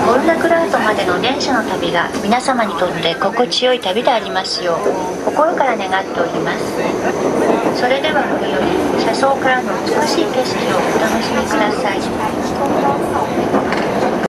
コルナクラウトまでの電車の旅が皆様にとって心地よい旅でありますよう心から願っております。それではこれより車窓からの美しい景色をお楽しみください。